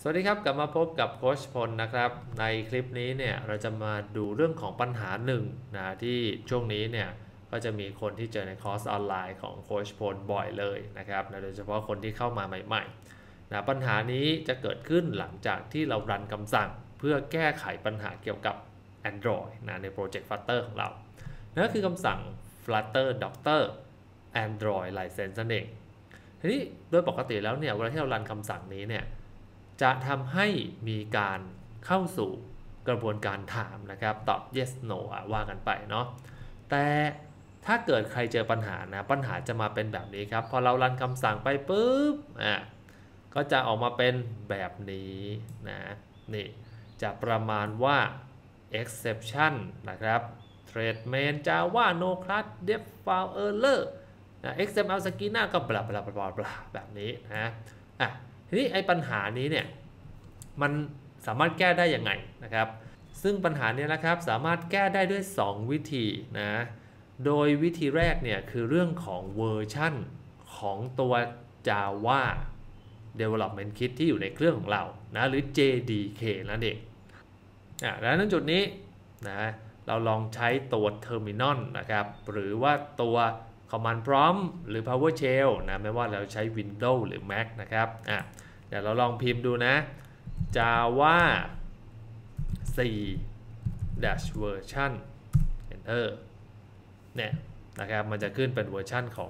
สวัสดีครับกลับมาพบกับโค้ชพลนะครับในคลิปนี้เนี่ยเราจะมาดูเรื่องของปัญหาหนึ่งนะที่ช่วงนี้เนี่ยก็จะมีคนที่เจอในคอร์สออนไลน์ของโค้ชพลบ่อยเลยนะครับโดยเฉพาะคนที่เข้ามาใหม่ๆนะปัญหานี้จะเกิดขึ้นหลังจากที่เรารันคำสั่งเพื่อแก้ไขปัญหาเกี่ยวกับ Android นะในโปรเจกต์ Flutter ของเรานั่นคือคำสั่ง Flutter Doctor Android License นั่นเองทีนี้โดยปกติแล้วเนี่ยเวลาที่เรารันคำสั่งนี้เนี่ยจะทำให้มีการเข้าสู่กระบวนการถามนะครับตอบ yes no ว่ากันไปเนาะแต่ถ้าเกิดใครเจอปัญหานะปัญหาจะมาเป็นแบบนี้ครับพอเรารันคำสั่งไปปุ๊บก็จะออกมาเป็นแบบนี้นะนี่จะประมาณว่า exception นะครับ thread main java no class def file error XML schema ก็บลาบลาบลาบลาแบบนี้นะทีนี้ไอ้ปัญหานี้เนี่ยมันสามารถแก้ได้ยังไงนะครับซึ่งปัญหานี้นะครับสามารถแก้ได้ด้วย 2 วิธีนะโดยวิธีแรกเนี่ยคือเรื่องของเวอร์ชั่นของตัว Java Development Kit ที่อยู่ในเครื่องของเรานะหรือ JDK นั่นเองแล้วในจุดนี้นะเราลองใช้ตัว Terminal นะครับหรือว่าตัว Command Prompt หรือ PowerShell นะไม่ว่าเราใช้ Windows หรือ Mac นะครับเดี๋ยวเราลองพิมพ์ดูนะ Java 4 version enter เนี่ยนะครับมันจะขึ้นเป็นเวอร์ชันของ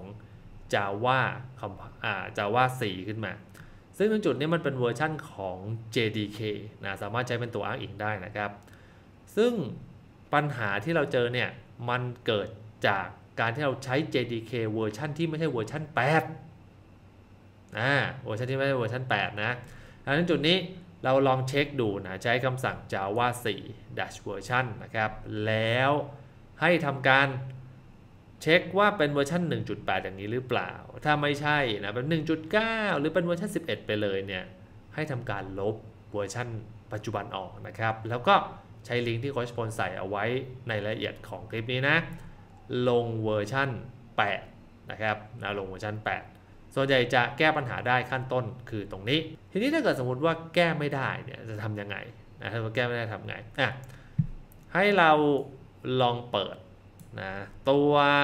Java 4 ขึ้นมาซึ่งตรงจุดนี้มันเป็นเวอร์ชันของ JDK นะสามารถใช้เป็นตัวอ้างอิงได้นะครับซึ่งปัญหาที่เราเจอเนี่ยมันเกิดจากการที่เราใช้ JDK เวอร์ชันที่ไม่ใช่เวอร์ชัน8เวอร์ชันที่ไม่ใช่เวอร์ชัน8นะดังนั้นจุดนี้เราลองเช็คดูนะใช้คำสั่ง Java 4 version นะครับแล้วให้ทำการเช็คว่าเป็นเวอร์ชัน 1.8 อย่างนี้หรือเปล่าถ้าไม่ใช่นะเป็น 1.9 หรือเป็นเวอร์ชัน 11 ไปเลยเนี่ยให้ทำการลบเวอร์ชันปัจจุบันออกนะครับแล้วก็ใช้ลิงก์ที่โค้ชพลใส่เอาไว้ในรายละเอียดของคลิปนี้นะลงเวอร์ชัน8นะครับลงเวอร์ชัน8ส่วนใหญ่จะแก้ปัญหาได้ขั้นต้นคือตรงนี้ทีนี้ถ้าเกิดสมมุติว่าแก้ไม่ได้เนี่ยจะทำยังไงถ้าแก้ไม่ได้ทำไงให้เราลองเปิดนะตัว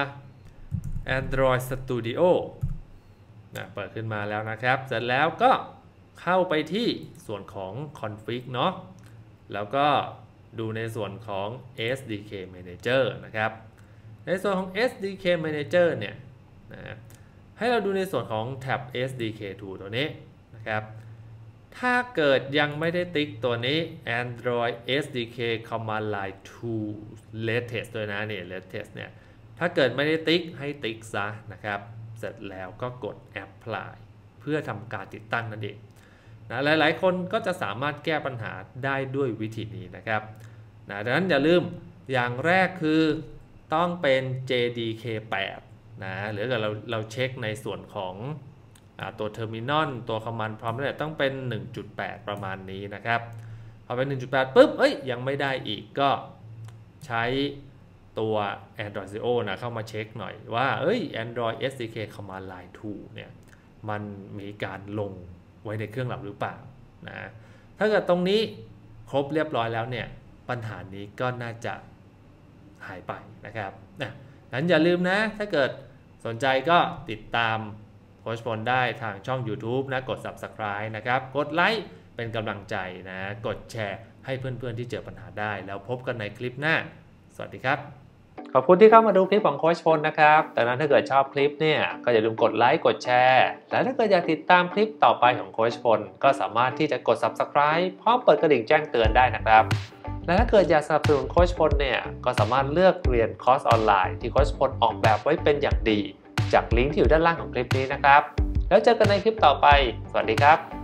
Android Studio เปิดขึ้นมาแล้วนะครับเสร็จแล้วก็เข้าไปที่ส่วนของ config เนาะแล้วก็ดูในส่วนของ SDK Manager นะครับในส่วนของ SDK Manager เนี่ยนะให้เราดูในส่วนของแท็บ SDK2 ตัวนี้นะครับถ้าเกิดยังไม่ได้ติ๊กตัวนี้ Android SDK Command Line 2 Latest ด้วยนะเนี่ย Latest เนี่ยถ้าเกิดไม่ได้ติ๊กให้ติ๊กซะนะครับเสร็จแล้วก็กด Apply เพื่อทำการติดตั้งนั่นเองนะหลายๆคนก็จะสามารถแก้ปัญหาได้ด้วยวิธีนี้นะครับนะดังนั้นอย่าลืมอย่างแรกคือต้องเป็น JDK 8นะหรือถ้าเราเช็คในส่วนของตัว Terminal ตัว Command Prompt เนี่ยต้องเป็น 1.8 ประมาณนี้นะครับพอเป็น 1.8 ปุ๊บยังไม่ได้อีกก็ใช้ตัว Android Studio นะเข้ามาเช็คหน่อยว่าAndroid SDK Command Line 2 เนี่ยมันมีการลงไว้ในเครื่องเราหรือเปล่านะถ้าเกิดตรงนี้ครบเรียบร้อยแล้วเนี่ยปัญหานี้ก็น่าจะหายไปนะครับงั้นอย่าลืมนะถ้าเกิดสนใจก็ติดตามโค้ชพลได้ทางช่อง YouTube นะกด Subscribe นะครับกดไลค์เป็นกำลังใจนะกดแชร์ให้เพื่อนๆที่เจอปัญหาได้แล้วพบกันในคลิปหน้าสวัสดีครับขอบคุณที่เข้ามาดูคลิปของโค้ชพลนะครับแต่นั้นถ้าเกิดชอบคลิปเนี่ยก็อย่าลืมกดไลค์กดแชร์และถ้าเกิดอยากติดตามคลิปต่อไปของโค้ชพลก็สามารถที่จะกด Subscribe พร้อมเปิดกระดิ่งแจ้งเตือนได้นะครับและถ้าเกิดอยากสนับสนุนโค้ชพลเนี่ยก็สามารถเลือกเรียนคอร์สออนไลน์ที่โค้ชพลออกแบบไว้เป็นอย่างดีจากลิงก์ที่อยู่ด้านล่างของคลิปนี้นะครับแล้วเจอกันในคลิปต่อไปสวัสดีครับ